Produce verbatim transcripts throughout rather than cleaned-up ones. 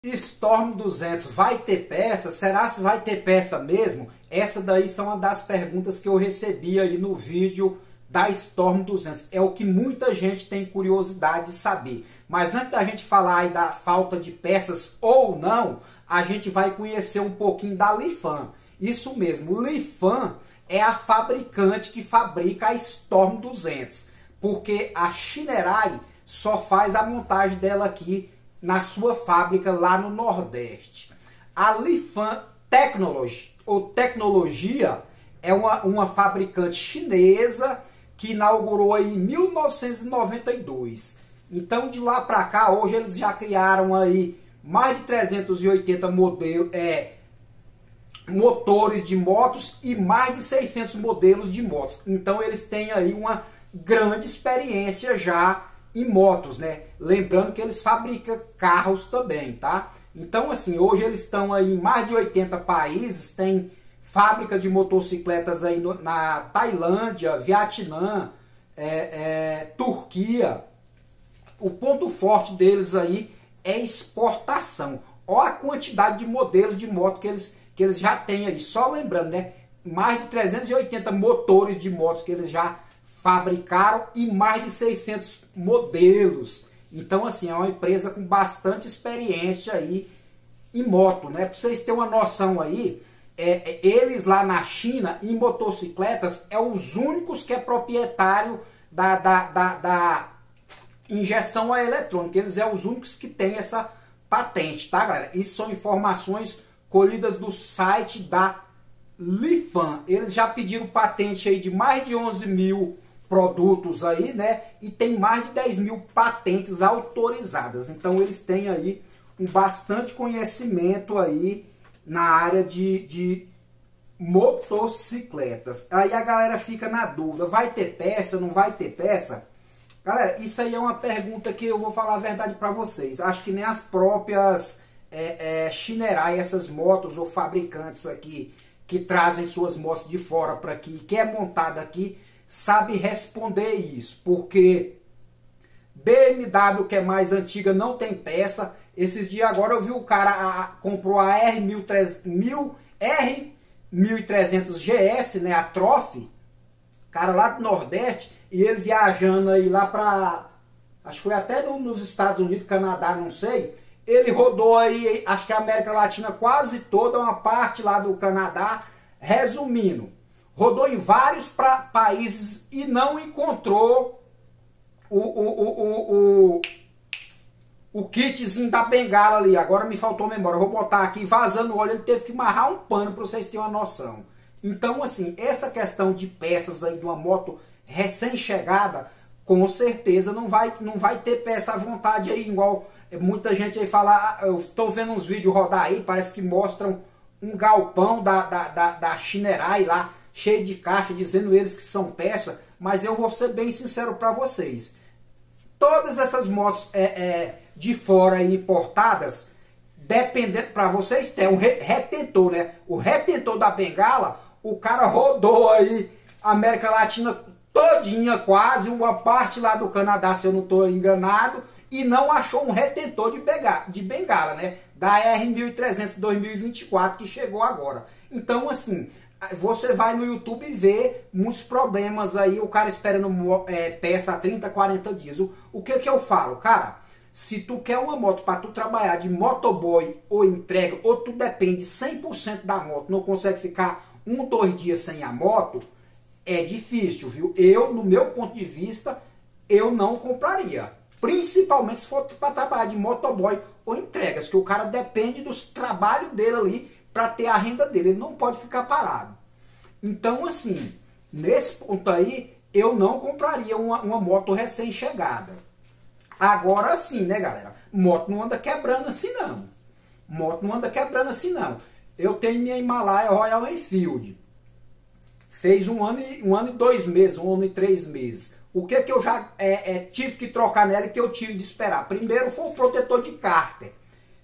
Storm duzentos vai ter peça? Será se vai ter peça mesmo? Essa daí são uma das perguntas que eu recebi aí no vídeo da Storm duzentos. É o que muita gente tem curiosidade de saber. Mas antes da gente falar aí da falta de peças ou não, a gente vai conhecer um pouquinho da Lifan. Isso mesmo, Lifan é a fabricante que fabrica a Storm duzentos. Porque a Shinerai só faz a montagem dela aqui na sua fábrica lá no Nordeste. A Lifan Technology, ou Tecnologia, é uma, uma fabricante chinesa que inaugurou aí em mil novecentos e noventa e dois. Então de lá para cá, hoje eles já criaram aí mais de trezentos e oitenta modelos, é, motores de motos e mais de seiscentos modelos de motos. Então eles têm aí uma grande experiência já em motos, né? Lembrando que eles fabricam carros também, tá? Então, assim, hoje eles estão aí em mais de oitenta países, tem fábrica de motocicletas aí no, na Tailândia, Vietnã, é, é, Turquia. O ponto forte deles aí é exportação. Olha a quantidade de modelos de moto que eles, que eles já têm aí. Só lembrando, né? Mais de trezentos e oitenta motores de motos que eles já fabricaram e mais de seiscentos modelos. Então, assim, é uma empresa com bastante experiência aí em moto, né? Para vocês terem uma noção aí, é, é, eles lá na China, em motocicletas, é os únicos que é proprietário da, da, da, da injeção a eletrônica. Eles é os únicos que têm essa patente, tá, galera? Isso são informações colhidas do site da Lifan. Eles já pediram patente aí de mais de onze mil produtos aí, né? E tem mais de dez mil patentes autorizadas. Então eles têm aí um bastante conhecimento aí na área de, de motocicletas. Aí a galera fica na dúvida, vai ter peça, não vai ter peça? Galera, isso aí é uma pergunta que eu vou falar a verdade para vocês. Acho que nem as próprias é, é, Shinerai, essas motos ou fabricantes aqui que trazem suas motos de fora para aqui, que é montada aqui, sabe responder isso, porque B M W, que é mais antiga, não tem peça. Esses dias agora eu vi o cara a, a, comprou a R mil e trezentos G S, né, a Trophy, cara lá do Nordeste, e ele viajando aí lá para, acho que foi até no, nos Estados Unidos, Canadá, não sei, ele rodou aí, acho que a América Latina quase toda, uma parte lá do Canadá. Resumindo, rodou em vários pra, países e não encontrou o, o, o, o, o, o kitzinho da bengala ali. Agora me faltou memória, eu vou botar aqui, vazando o óleo, ele teve que amarrar um pano para vocês terem uma noção. Então, assim, essa questão de peças aí de uma moto recém-chegada, com certeza não vai, não vai ter peça à vontade aí, igual muita gente aí fala. Eu estou vendo uns vídeos rodar aí, parece que mostram um galpão da, da, da, da Shinerai lá, cheio de caixa, dizendo eles que são peça, mas eu vou ser bem sincero para vocês. Todas essas motos é, é, de fora importadas, dependendo, para vocês terem um retentor, né? O retentor da bengala, o cara rodou aí a América Latina todinha quase, uma parte lá do Canadá, se eu não estou enganado, e não achou um retentor de bengala, de bengala, né? Da R mil e trezentos dois mil e vinte e quatro que chegou agora. Então, assim, você vai no YouTube e vê muitos problemas aí, o cara esperando é, peça há trinta, quarenta dias. O, o que que eu falo? Cara, se tu quer uma moto para tu trabalhar de motoboy ou entrega, ou tu depende cem por cento da moto, não consegue ficar um, dois dias sem a moto, é difícil, viu? Eu, no meu ponto de vista, eu não compraria. Principalmente se for para trabalhar de motoboy ou entregas, que o cara depende dos trabalhos dele ali para ter a renda dele. Ele não pode ficar parado. Então, assim, nesse ponto aí, eu não compraria uma, uma moto recém-chegada. Agora sim, né, galera? Moto não anda quebrando assim, não. Moto não anda quebrando assim, não. Eu tenho minha Himalaia Royal Enfield. Fez um ano, e, um ano e dois meses, um ano e três meses. O que que eu já é, é, tive que trocar nela e que eu tive de esperar? Primeiro foi o protetor de cárter.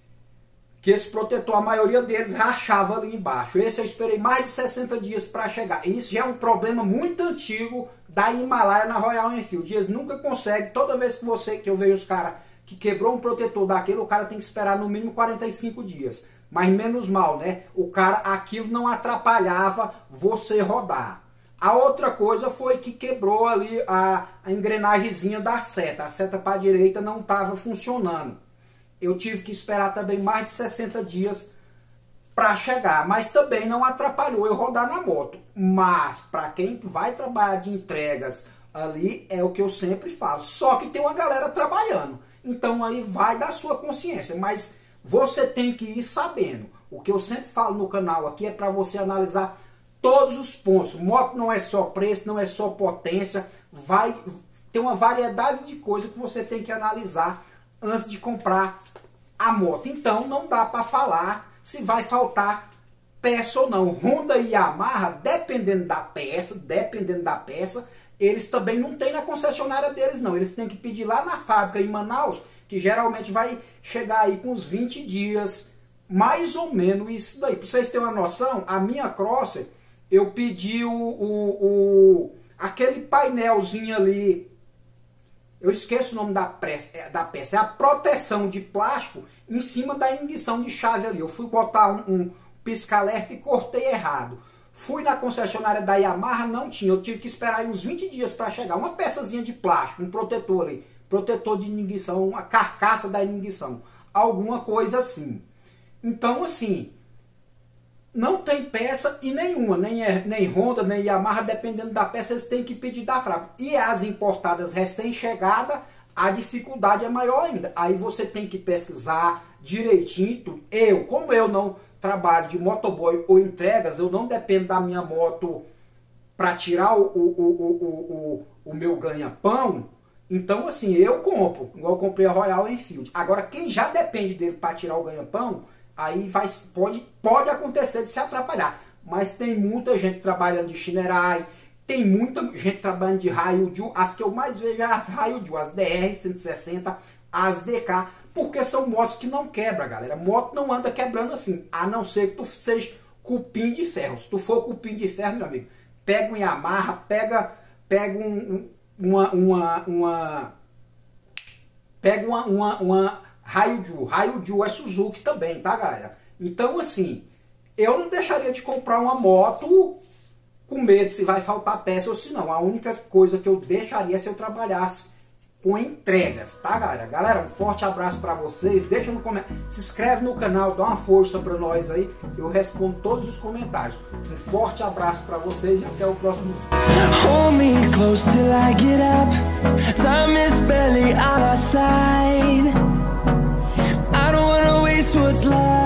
Que esse protetor, a maioria deles rachava ali embaixo. Esse eu esperei mais de sessenta dias para chegar. Isso já é um problema muito antigo da Himalaia na Royal Enfield. Eles nunca conseguem, toda vez que você que eu vejo os caras que quebrou um protetor daquele, o cara tem que esperar no mínimo quarenta e cinco dias. Mas menos mal, né? O cara, aquilo não atrapalhava você rodar. A outra coisa foi que quebrou ali a, a engrenagemzinha da seta. A seta para a direita não estava funcionando. Eu tive que esperar também mais de sessenta dias para chegar. Mas também não atrapalhou eu rodar na moto. Mas para quem vai trabalhar de entregas ali, é o que eu sempre falo. Só que tem uma galera trabalhando. Então aí vai da sua consciência. Mas você tem que ir sabendo. O que eu sempre falo no canal aqui é para você analisar todos os pontos. Moto não é só preço, não é só potência. Vai ter uma variedade de coisas que você tem que analisar antes de comprar a moto. Então não dá para falar se vai faltar peça ou não. Honda e Yamaha, dependendo da peça, dependendo da peça, eles também não tem na concessionária deles não. Eles têm que pedir lá na fábrica em Manaus, que geralmente vai chegar aí com uns vinte dias, mais ou menos isso daí. Para vocês terem uma noção, a minha Crosser, eu pedi o, o, o, aquele painelzinho ali, eu esqueço o nome da, pressa, da peça, é a proteção de plástico em cima da ignição de chave ali. Eu fui botar um, um pisca-alerta e cortei errado. Fui na concessionária da Yamaha, não tinha, eu tive que esperar uns vinte dias para chegar. Uma peçazinha de plástico, um protetor ali, protetor de ignição, uma carcaça da ignição, alguma coisa assim. Então assim, não tem peça e nenhuma, nem, nem Honda, nem Yamaha, dependendo da peça, eles têm que pedir da fábrica. E as importadas recém-chegadas, a dificuldade é maior ainda. Aí você tem que pesquisar direitinho tudo. Eu, como eu não trabalho de motoboy ou entregas, eu não dependo da minha moto para tirar o, o, o, o, o, o meu ganha-pão. Então assim, eu compro, igual eu comprei a Royal Enfield. Agora quem já depende dele para tirar o ganha-pão, aí vai, pode, pode acontecer de se atrapalhar. Mas tem muita gente trabalhando de Shinerai, tem muita gente trabalhando de Haiyuju. As que eu mais vejo é as Haiyuju, as D R cento e sessenta, as D K, porque são motos que não quebram, galera. Moto não anda quebrando assim, a não ser que tu seja cupim de ferro. Se tu for cupim de ferro, meu amigo, pega um Yamaha, pega, pega um, um, uma, uma, uma, pega uma, uma, uma Haiyuju. Haiyuju é Suzuki também, tá, galera? Então, assim, eu não deixaria de comprar uma moto com medo se vai faltar peça ou se não. A única coisa que eu deixaria é se eu trabalhasse com entregas, tá, galera? Galera, um forte abraço pra vocês. Deixa no comentário, se inscreve no canal, dá uma força pra nós aí. Eu respondo todos os comentários. Um forte abraço pra vocês e até o próximo vídeo. Hold me close till I get up. Time is barely on our side. I don't wanna waste what's left.